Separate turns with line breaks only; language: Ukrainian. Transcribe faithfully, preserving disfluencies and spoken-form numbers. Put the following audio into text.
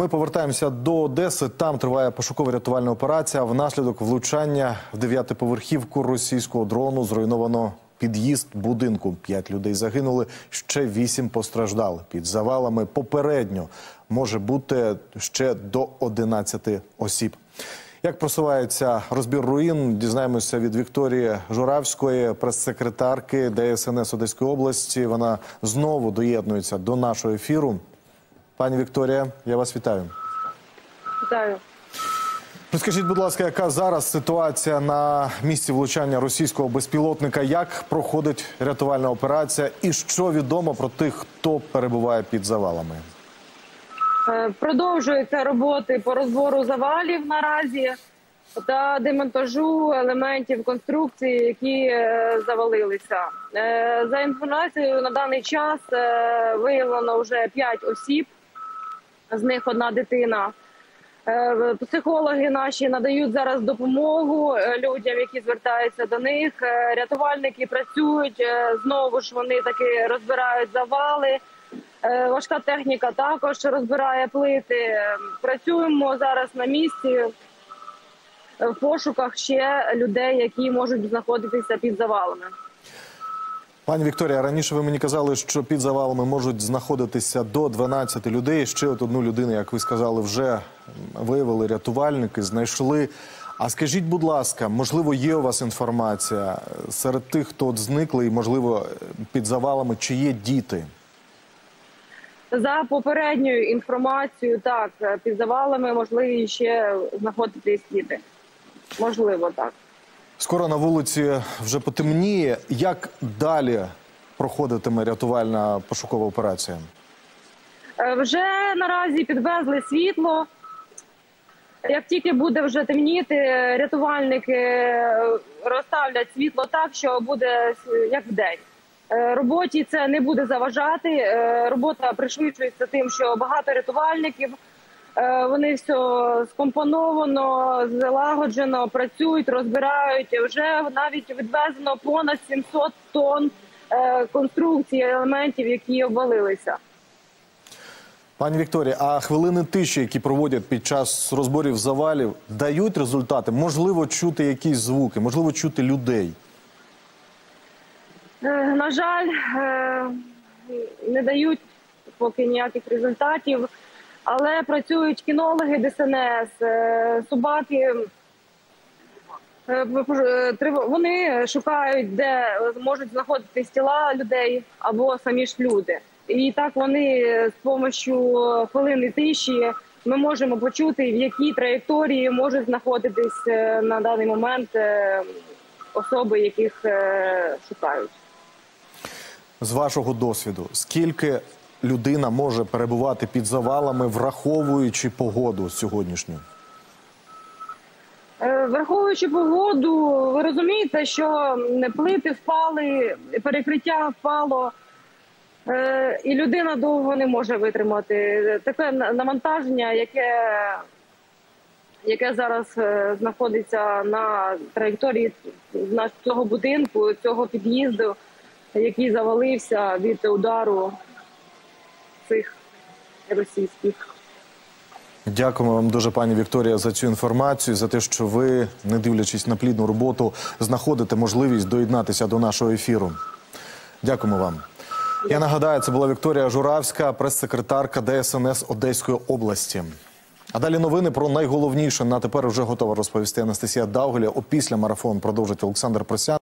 Ми повертаємося до Одеси. Там триває пошуково-рятувальна операція. Внаслідок влучання в дев'ятиповерхівку російського дрону зруйновано під'їзд будинку. П'ять людей загинули, ще вісім постраждали. Під завалами попередньо може бути ще до одинадцяти осіб. Як просувається розбір руїн, дізнаємося від Вікторії Журавської, прес-секретарки Де Ес Ен Ес Одеської області. Вона знову доєднується до нашого ефіру. Пані Вікторія, я вас вітаю.
Вітаю.
Розкажіть, будь ласка, яка зараз ситуація на місці влучання російського безпілотника? Як проходить рятувальна операція і що відомо про тих, хто перебуває під завалами?
Продовжуються роботи по розбору завалів наразі та демонтажу елементів конструкції, які завалилися. За інформацією, на даний час виявлено вже п'ять осіб, з них одна дитина. Психологи наші надають зараз допомогу людям, які звертаються до них. Рятувальники працюють, знову ж вони таки розбирають завали. Важка техніка також розбирає плити. Працюємо зараз на місці в пошуках ще людей, які можуть знаходитися під завалами.
Пані Вікторія, раніше ви мені казали, що під завалами можуть знаходитися до дванадцяти людей. Ще от одну людину, як ви сказали, вже виявили рятувальники, знайшли. А скажіть, будь ласка, можливо, є у вас інформація серед тих, хто от зникли і, можливо, під завалами, чи є діти?
За попередньою інформацією, так, під завалами можливі ще знаходитись діти. Можливо, так.
Скоро на вулиці вже потемніє. Як далі проходитиме рятувальна пошукова операція?
Вже наразі підвезли світло. Як тільки буде вже темніти, рятувальники розставлять світло так, що буде як вдень. Роботі це не буде заважати. Робота пришвидшується тим, що багато рятувальників, вони все скомпоновано, залагоджено, працюють, розбирають. Вже навіть відвезено понад сімсот тонн конструкцій, елементів, які обвалилися.
Пані Вікторія, а хвилини тиші, які проводять під час розборів завалів, дають результати? Можливо, чути якісь звуки, можливо, чути людей?
На жаль, не дають поки ніяких результатів, але працюють кінологи Де Ес Ен Ес, собаки. Вони шукають, де можуть знаходитись тіла людей або самі ж люди. І так вони з допомогою хвилини тиші ми можемо почути, в якій траєкторії можуть знаходитись на даний момент особи, яких шукають.
З вашого досвіду, скільки людина може перебувати під завалами, враховуючи погоду сьогоднішню?
Враховуючи погоду, ви розумієте, що плити впали, перекриття впало, і людина довго не може витримати. Таке навантаження, яке, яке зараз знаходиться на траєкторії цього будинку, цього під'їзду, який завалився від удару цих російських.
Дякуємо вам дуже, пані Вікторія, за цю інформацію, за те, що ви, не дивлячись на плідну роботу, знаходите можливість доєднатися до нашого ефіру. Дякуємо вам. Я нагадаю, це була Вікторія Журавська, прес-секретарка Де Ес Ен Ес Одеської області. А далі новини про найголовніше. На тепер вже готова розповісти Анастасія Даугеля. Опісля марафон продовжить Олександр Просян.